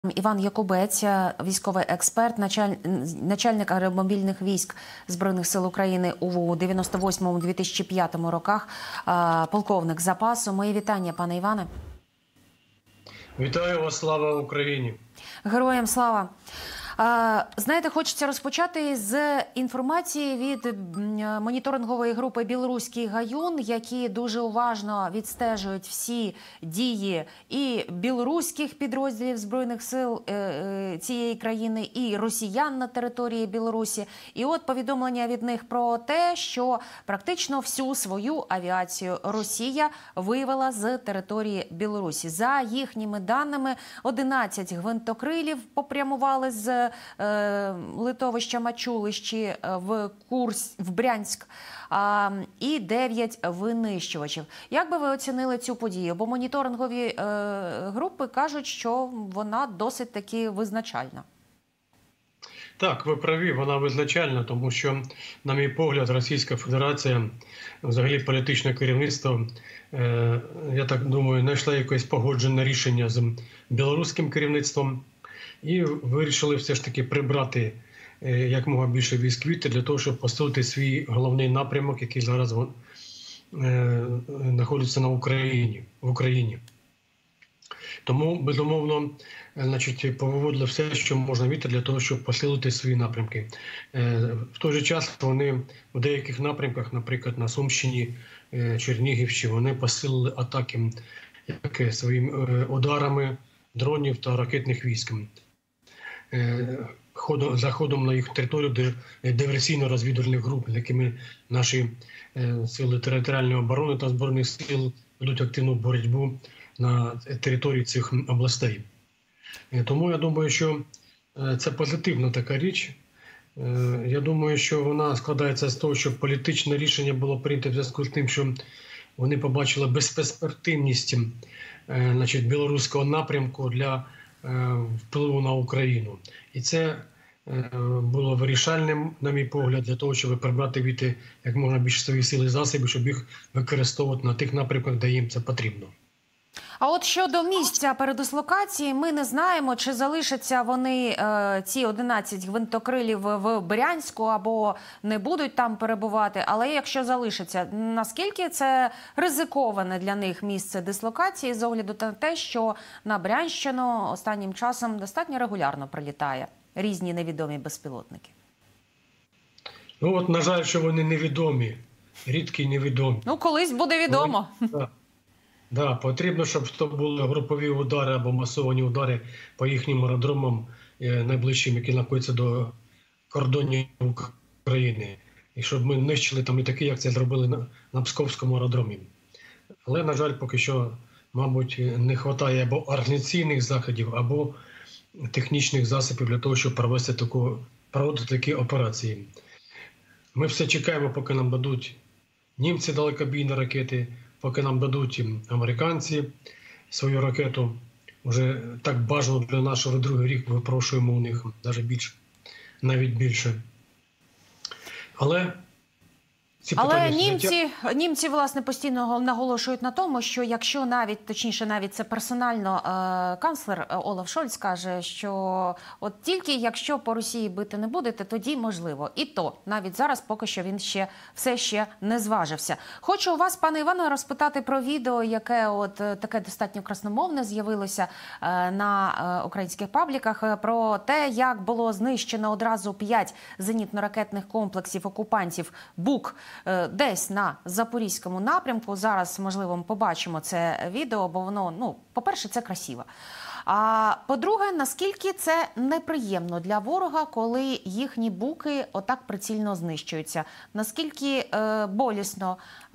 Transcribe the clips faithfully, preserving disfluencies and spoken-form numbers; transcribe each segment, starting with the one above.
Іван Якубець, військовий експерт, началь... начальник аеромобільних військ Збройних сил України у дев'яносто восьмому - дві тисячі п'ятому роках, полковник запасу. Мої вітання, пане Іване. Вітаю вас, слава Україні. Героям слава. Знаєте, хочеться розпочати з інформації від моніторингової групи «Білоруський гаюн», які дуже уважно відстежують всі дії і білоруських підрозділів Збройних сил цієї країни, і росіян на території Білорусі. І от повідомлення від них про те, що практично всю свою авіацію Росія вивела з території Білорусі. За їхніми даними, одинадцять гвинтокрилів попрямували з литовища Мачулищі в Курськ, в Брянськ, і дев'ять винищувачів. Як би ви оцінили цю подію? Бо моніторингові групи кажуть, що вона досить таки визначальна. Так, ви праві, вона визначальна, тому що, на мій погляд, Російська Федерація, взагалі політичне керівництво, я так думаю, знайшла якесь погоджене рішення з білоруським керівництвом, і вирішили все ж таки прибрати якомога більше військ звідти для того, щоб посилити свій головний напрямок, який зараз е, знаходиться на Україні, в Україні. Тому, безумовно, значить, повиводили все, що можна війти для того, щоб посилити свої напрямки. Е, в той же час вони в деяких напрямках, наприклад, на Сумщині, е, Чернігівщині, вони посилили атаки як своїми ударами дронів та ракетних військ. Заходом на їх територію диверсійно-розвідувальних груп, з якими наші сили територіальної оборони та Збройних сил ведуть активну боротьбу на території цих областей. Тому я думаю, що це позитивна така річ. Я думаю, що вона складається з того, що політичне рішення було прийнято в зв'язку з тим, що вони побачили безперспективність, значить, білоруського напрямку для впливу на Україну. І це було вирішальним, на мій погляд, для того, щоб прибрати віти як можна більше свої сили і засоби, щоб їх використовувати на тих напрямках, де їм це потрібно. А от щодо місця передислокації, ми не знаємо, чи залишаться вони, ці одинадцять гвинтокрилів, в Брянську або не будуть там перебувати. Але якщо залишаться, наскільки це ризиковане для них місце дислокації з огляду на те, що на Брянщину останнім часом достатньо регулярно прилітає різні невідомі безпілотники? Ну от, на жаль, що вони невідомі, рідкі невідомі. Ну, колись буде відомо. Так. Да, потрібно, щоб то були групові удари або масовані удари по їхнім аеродромам найближчим, які знаходяться до кордонів України. І щоб ми нищили там літаки, як це зробили на, на Псковському аеродромі. Але, на жаль, поки що, мабуть, не вистачає або організаційних заходів, або технічних засобів для того, щоб провести таку, проводити такі операції. Ми все чекаємо, поки нам дадуть німці далекобійні ракети, поки нам дадуть американці свою ракету. Вже так бажано для нашого другий рік випрошуємо у них, навіть більше, навіть більше. Але ці Але німці, німці, власне, постійно наголошують на тому, що якщо навіть, точніше, навіть це персонально е, канцлер Олаф Шольц каже, що от тільки якщо по Росії бити не будете, тоді можливо. І то, навіть зараз поки що він ще все ще не зважився. Хочу у вас, пане Іване, розпитати про відео, яке от таке достатньо красномовне з'явилося е, на е, українських пабліках, про те, як було знищено одразу п'ять зенітно-ракетних комплексів окупантів «Бук» десь на Запорізькому напрямку. Зараз, можливо, ми побачимо це відео, бо воно, ну, по-перше, це красиво. А по-друге, наскільки це неприємно для ворога, коли їхні буки отак прицільно знищуються? Наскільки е, болісно е,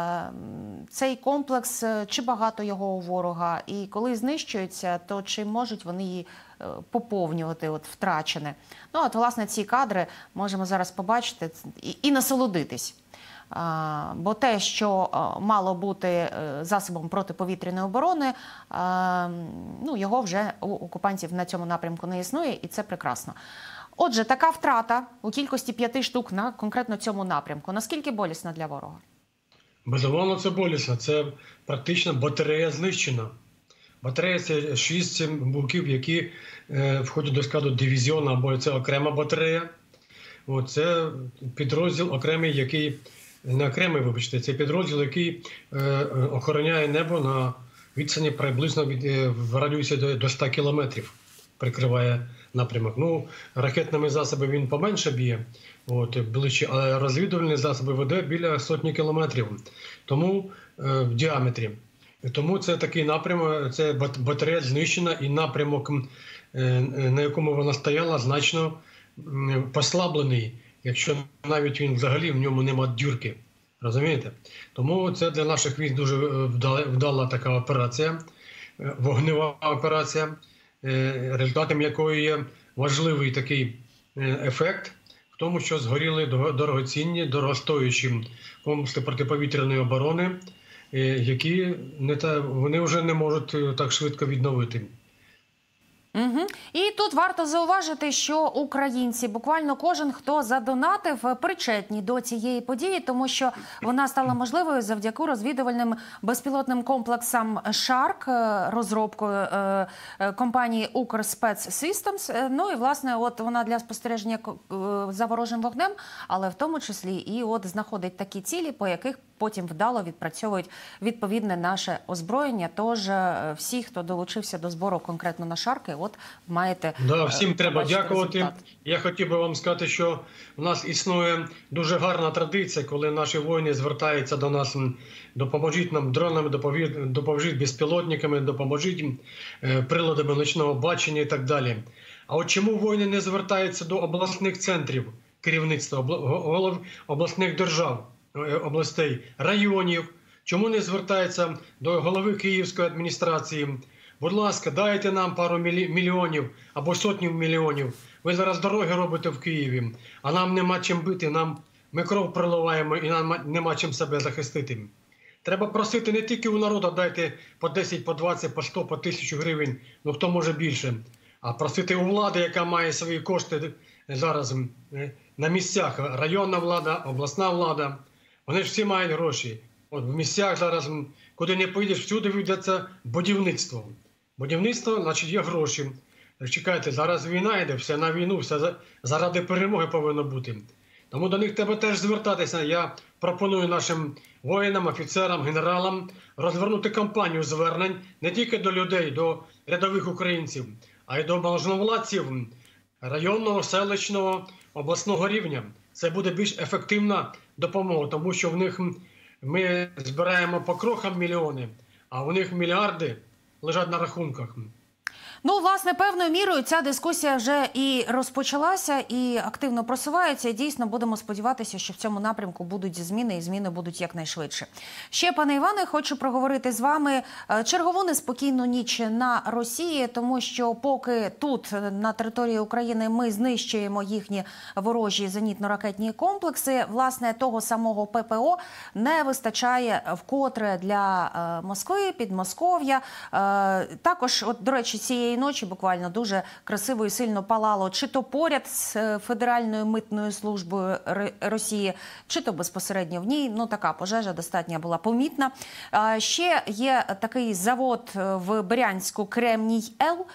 цей комплекс, чи багато його у ворога? І коли знищуються, то чи можуть вони її поповнювати от втрачене? Ну, от, власне, ці кадри можемо зараз побачити і, і насолодитись. А, бо те, що а, мало бути а, засобом протиповітряної оборони, а, ну, його вже у окупантів на цьому напрямку не існує, і це прекрасно. Отже, така втрата у кількості п'яти штук на конкретно цьому напрямку. Наскільки болісна для ворога? Безумовно, це болісно. Це практично батарея знищена. Батарея – це шість полків, які е, входять до складу дивізіону, або це окрема батарея. О, це підрозділ окремий, який, не окремий, вибачте, це підрозділ, який е, охороняє небо на відстані приблизно від, е, в радіусі до, до ста кілометрів, прикриває напрямок. Ну, ракетними засобами він поменше б'є, от, ближче, але розвідувальні засоби веде біля сотні кілометрів, тому е, в діаметрі. Тому це такий напрямок, це батарея знищена, і напрямок, е, на якому вона стояла, значно послаблений, якщо навіть він взагалі в ньому нема дюрки. Розумієте? Тому це для наших військ дуже вдала, вдала така операція, вогнева операція, результатом якої є важливий такий ефект в тому, що згоріли дорогоцінні, дорогостоючі комплекси протиповітряної оборони, які не та, вони вже не можуть так швидко відновити. Угу. І тут варто зауважити, що українці, буквально кожен, хто задонатив, причетні до цієї події, тому що вона стала можливою завдяки розвідувальним безпілотним комплексам «Шарк», розробкою компанії «Укрспецсистемс». Ну і, власне, от вона для спостереження за ворожим вогнем, але в тому числі і от знаходить такі цілі, по яких потім вдало відпрацьовують відповідне наше озброєння. Тож всі, хто долучився до збору конкретно на «Шарки», от маєте да, всім треба дякувати. Результат. Я хотів би вам сказати, що у нас існує дуже гарна традиція, коли наші воїни звертаються до нас: допоможіть нам дронами, допоможіть безпілотниками, допоможіть приладами ночного бачення і так далі. А от чому воїни не звертаються до обласних центрів керівництва, голов обласних держав, областей, районів? Чому не звертаються до голови Київської адміністрації? Будь ласка, дайте нам пару мільйонів або сотню мільйонів. Ви зараз дороги робите в Києві, а нам нема чим бити, нам, ми кров проливаємо і нам нема чим себе захистити. Треба просити не тільки у народу, дайте по десять, по двадцять, по сто, по тисячу гривень, ну хто може більше, а просити у влади, яка має свої кошти зараз на місцях, районна влада, обласна влада, вони ж всі мають гроші. От в місцях зараз, куди не поїдеш, всюди ведеться будівництво. Будівництво, значить, є гроші. Чекайте, зараз війна йде, все на війну, все заради перемоги повинно бути. Тому до них треба теж звертатися. Я пропоную нашим воїнам, офіцерам, генералам розвернути кампанію звернень не тільки до людей, до рядових українців, а й до можновладців районного, селищного, обласного рівня. Це буде більш ефективна допомога, тому що в них ми збираємо по крохам мільйони, а у них мільярди лежать на рахунках. Ну, власне, певною мірою ця дискусія вже і розпочалася, і активно просувається. І дійсно будемо сподіватися, що в цьому напрямку будуть зміни, і зміни будуть якнайшвидше. Ще, пане Іване, хочу проговорити з вами чергову неспокійну ніч на Росії, тому що поки тут, на території України, ми знищуємо їхні ворожі зенітно-ракетні комплекси, власне, того самого ППО не вистачає вкотре для Москви, Підмосков'я. Також, от, до речі, цієї ночі буквально дуже красиво і сильно палало чи то поряд з Федеральною митною службою Росії, чи то безпосередньо в ній. Ну, така пожежа достатньо була помітна. Ще є такий завод в Брянську «Кремній-Л»,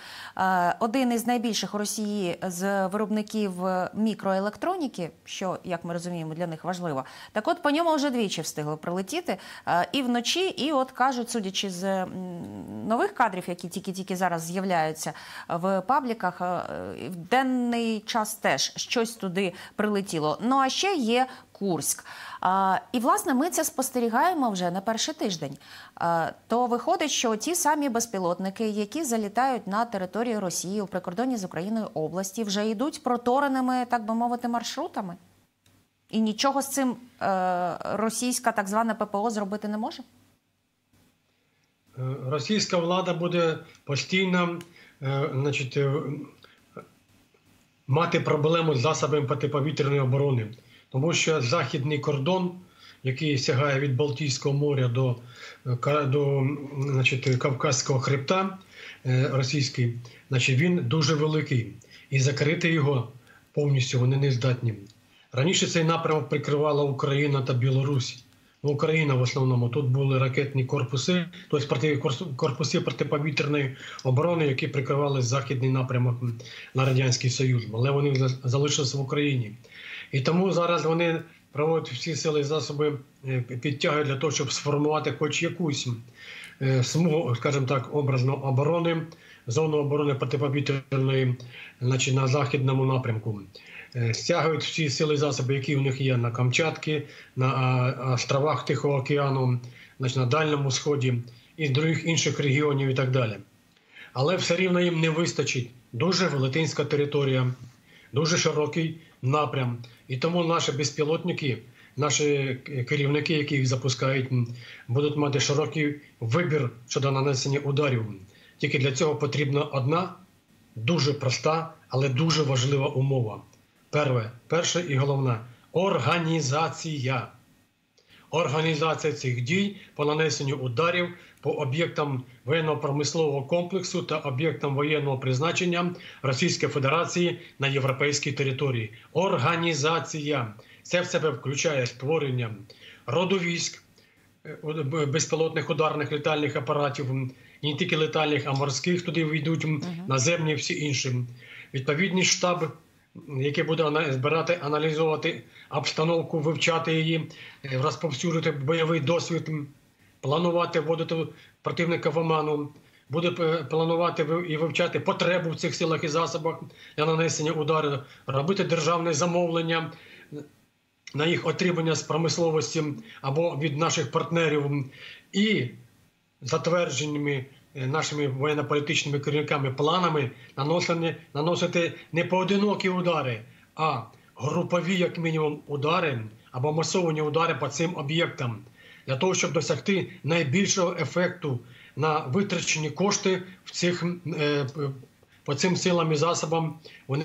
один із найбільших у Росії з виробників мікроелектроніки, що, як ми розуміємо, для них важливо. Так от, по ньому вже двічі встигли прилетіти і вночі, і от кажуть, судячи з нових кадрів, які тільки-тільки зараз з'являються в пабліках, в денний час теж щось туди прилетіло. Ну, а ще є Курськ. А, і, власне, ми це спостерігаємо вже на перший тиждень. А, то виходить, що ті самі безпілотники, які залітають на територію Росії у прикордонні з Україною області, вже йдуть протореними, так би мовити, маршрутами? І нічого з цим е, російська так звана ППО зробити не може? Російська влада буде постійно е, значить, е, мати проблему з засобами протиповітряної оборони. Тому що західний кордон, який сягає від Балтійського моря до, до значить, Кавказського хребта е, російський, значить, він дуже великий. І закрити його повністю вони не здатні. Раніше цей напрямок прикривала Україна та Білорусь. Україна в основному. Тут були ракетні корпуси, тобто корпуси протиповітряної оборони, які прикривали західний напрямок на Радянський Союз. Але вони залишилися в Україні. І тому зараз вони проводять всі сили і засоби, підтягують для того, щоб сформувати хоч якусь смугу, скажімо так, образно оборони, зону оборони протиповітряної, значить, на західному напрямку. Стягують всі сили і засоби, які у них є на Камчатці, на островах Тихого океану, значить, на Дальньому Сході і других інших регіонів і так далі. Але все рівно їм не вистачить. Дуже велетенська територія, дуже широкий напрям. І тому наші безпілотники, наші керівники, які їх запускають, будуть мати широкий вибір щодо нанесення ударів. Тільки для цього потрібна одна дуже проста, але дуже важлива умова. Перше, перше і головне – організація. Організація цих дій по нанесенню ударів по об'єктам воєнно-промислового комплексу та об'єктам воєнного призначення Російської Федерації на європейській території. Організація. Це в себе включає створення роду військ, безпілотних ударних літальних апаратів, і не тільки літальних, а морських, туди війдуть, наземні, всі інші. Відповідний штаб, який буде збирати, аналізувати обстановку, вивчати її, розповсюджувати бойовий досвід, планувати, вводити противника в оману, буде планувати і вивчати потребу в цих силах і засобах для нанесення ударів, робити державне замовлення на їх отримання з промисловості або від наших партнерів і затвердженими нашими воєнно-політичними керівниками планами наносити, наносити не поодинокі удари, а групові, як мінімум, удари або масовані удари по цим об'єктам, для того, щоб досягти найбільшого ефекту на витрачені кошти в цих, е, по цим силам і засобам. Вони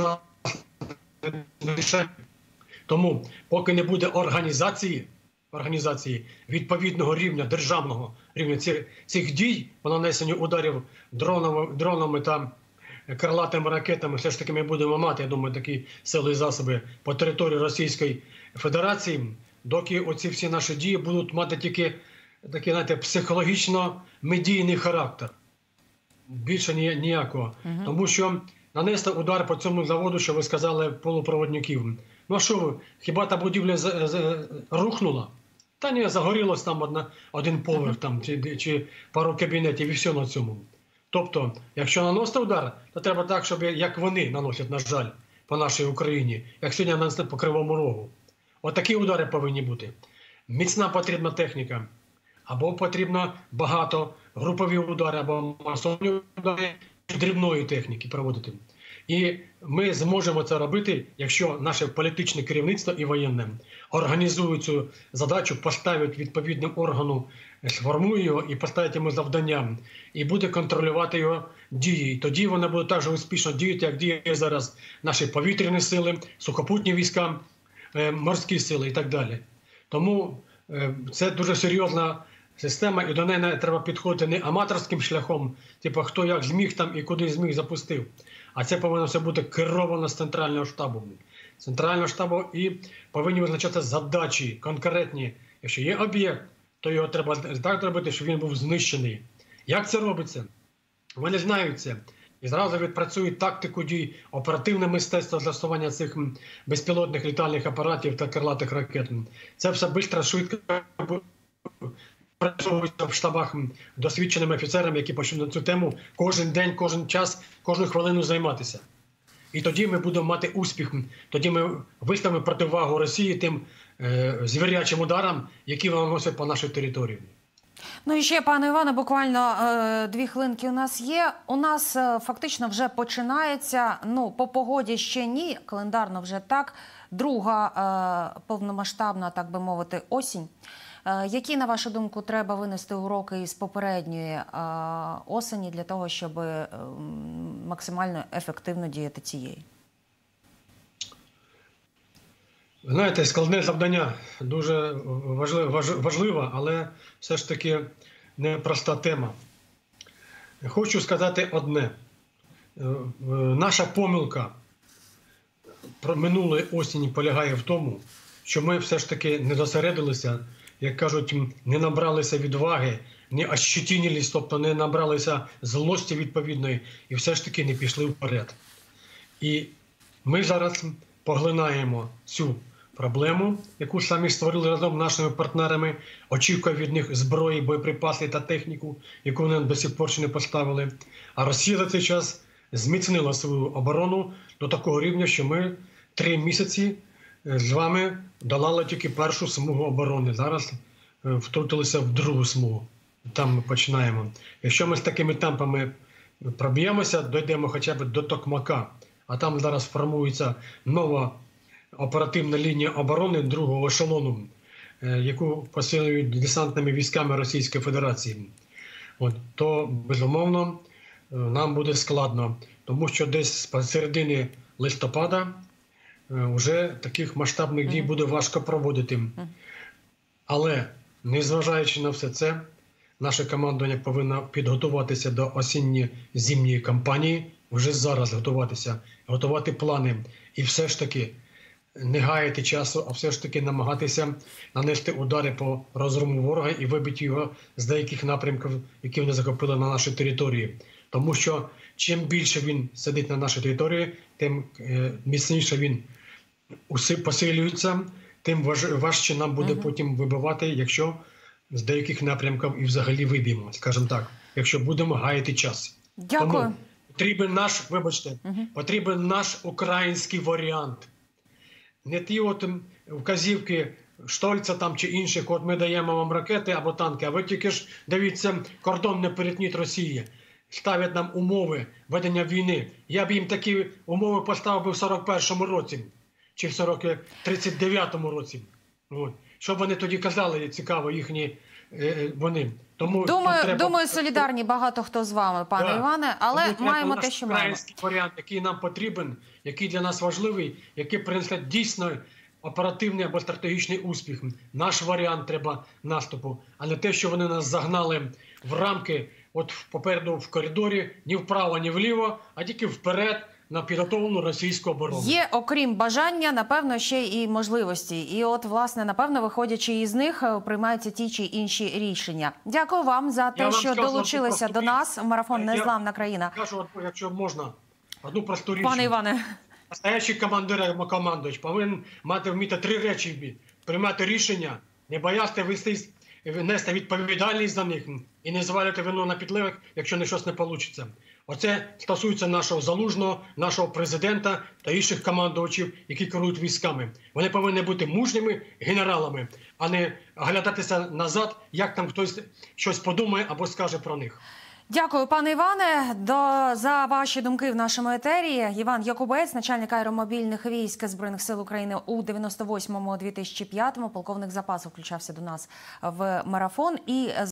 тому, поки не буде організації, організації відповідного рівня, державного рівня цих, цих дій по нанесенню ударів дронами, дронами та крилатими ракетами, все ж таки ми будемо мати, я думаю, такі сили і засоби по території Російської Федерації, доки оці всі наші дії будуть мати тільки такий, знаєте, психологічно-медійний характер. Більше ніякого. Угу. Тому що нанести удар по цьому заводу, що ви сказали, полупроводників. Ну а що ви, хіба та будівля з, з, рухнула? Та ні, загорілось там одна, один поверх там, чи, чи пару кабінетів і все на цьому. Тобто, якщо наносити удар, то треба так, щоб як вони наносять, на жаль, по нашій Україні, як сьогодні нанесли по Кривому Рогу. От такі удари повинні бути. Міцна потрібна техніка. Або потрібно багато групові удари, або масові удари дрібної техніки проводити. І ми зможемо це робити, якщо наше політичне керівництво і воєнне організують цю задачу, поставить відповідним органу, сформує його і поставить йому завдання, і буде контролювати його дії. І тоді вони будуть так же успішно діяти, як діє зараз наші повітряні сили, сухопутні війська, морські сили і так далі. Тому це дуже серйозна система, і до неї треба підходити не аматорським шляхом, типу хто як зміг там і куди зміг запустив. А це повинно все бути керовано з центрального штабу. Центрального штабу і повинні визначати задачі конкретні. Якщо є об'єкт, то його треба так робити, щоб він був знищений. Як це робиться? Вони знають це. І зразу відпрацюють тактику дій, оперативне мистецтво застосування цих безпілотних літальних апаратів та крилатих ракет. Це все швидко, швидко працюються в штабах досвідченими офіцерами, які почнуть на цю тему кожен день, кожен час, кожну хвилину займатися. І тоді ми будемо мати успіх. Тоді ми виставимо противагу Росії тим е, звірячим ударам, які вона носить по нашій території. Ну і ще, пане Іване, буквально е, дві хвилинки у нас є. У нас е, фактично вже починається, ну, по погоді ще ні, календарно вже так, друга е, повномасштабна, так би мовити, осінь. Е, які, на вашу думку, треба винести уроки із попередньої е, осені для того, щоб е, максимально ефективно діяти цієї? Знаєте, складне завдання, дуже важливе, але все ж таки непроста тема. Хочу сказати одне. Наша помилка про минулої осені полягає в тому, що ми все ж таки не зосередилися як кажуть, не набралися відваги, не ощетинились, тобто не набралися злості відповідної і все ж таки не пішли вперед. І ми зараз поглинаємо цю проблему, яку самі створили разом з нашими партнерами, очікуємо від них зброї, боєприпаси та техніку, яку вони до сих пор ще не поставили. А Росія за цей час зміцнила свою оборону до такого рівня, що ми три місяці з вами долали тільки першу смугу оборони. Зараз втрутилися в другу смугу. Там ми починаємо. Якщо ми з такими темпами проб'ємося, дійдемо хоча б до Токмака, а там зараз формується нова оперативна лінія оборони другого ешелону, яку посилюють десантними військами Російської Федерації, от, то, безумовно, нам буде складно, тому що десь з середини листопада вже таких масштабних дій буде важко проводити. Але, незважаючи на все це, наше командування повинно підготуватися до осінньо-зимньої кампанії, вже зараз готуватися, готувати плани і все ж таки не гаяти часу, а все ж таки намагатися нанести удари по розгрому ворога і вибити його з деяких напрямків, які вони захопили на нашій території. Тому що чим більше він сидить на нашій території, тим міцніше він посилюється, тим важче нам буде угу. потім вибивати, якщо з деяких напрямків і взагалі виб'ємо, скажімо так, якщо будемо гаяти час. Дякую. Тому потрібен наш, вибачте, угу. потрібен наш український варіант. Не ті от вказівки Штольца там чи інших, от ми даємо вам ракети або танки, а ви тільки ж, дивіться, кордон не перетніть Росії. Ставлять нам умови ведення війни. Я б їм такі умови поставив би в сорок першому році, чи в тридцять дев'ятому році. От. Що б вони тоді казали, цікаво, їхні е, вони. Тому думаю, треба... думаю, солідарні багато хто з вами, пане да. Іване, але Тому маємо те, що маємо. Український варіант, який нам потрібен, який для нас важливий, який принесе дійсно оперативний або стратегічний успіх. Наш варіант треба наступу, а не те, що вони нас загнали в рамки, от попереду в коридорі, ні вправо, ні вліво, а тільки вперед на підготовлену російську оборону. Є, окрім бажання, напевно, ще і можливості. І от, власне, напевно, виходячи із них, приймаються ті чи інші рішення. Дякую вам за те, що скажу, долучилися до нас. Марафон «Незламна країна». Я кажу, якщо можна, одну просту річ. Пане Іване. Настоящий командир або командувач повинен мати вміти три речі: приймати рішення, не боятися вести, нести відповідальність за них і не звалювати вину на підлеглих, якщо не щось не вийде. Оце стосується нашого Залужного, нашого президента та інших командувачів, які керують військами. Вони повинні бути мужніми генералами, а не оглядатися назад, як там хтось щось подумає або скаже про них. Дякую, пане Іване, до, за ваші думки в нашому етері. Іван Якубець, начальник аеромобільних військ Збройних сил України у дев'яносто восьмому - дві тисячі п'ятому, полковник запасу, включався до нас в марафон. І